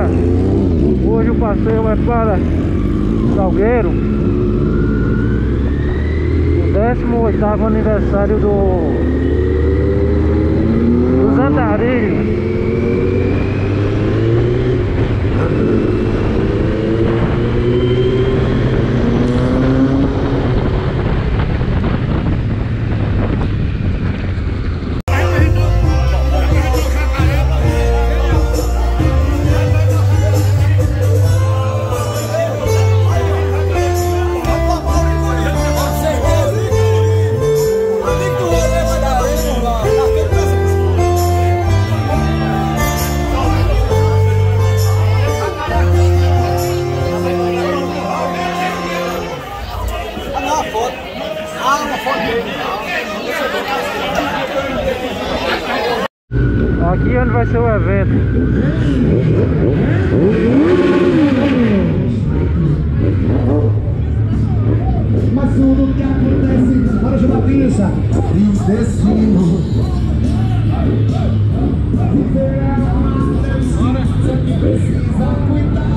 Hoje o passeio é para Salgueiro, o 18º aniversário dos Andarilhos. Aqui onde vai ser o evento. Mas tudo que acontece para jogar pinça e o destino. Viver é uma só que precisa cuidar.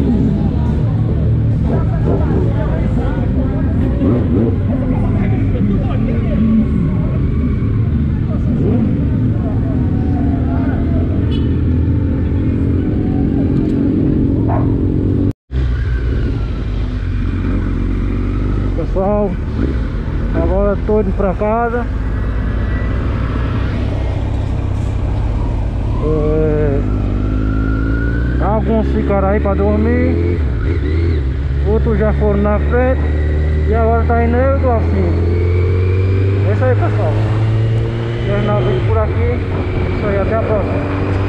Pessoal, agora estou indo para casa. Alguns ficaram aí para dormir, outros já foram na frente e agora tá indo eu e o Glaucinho. É isso aí, pessoal. Terminar o vídeo por aqui. Isso aí, até a próxima.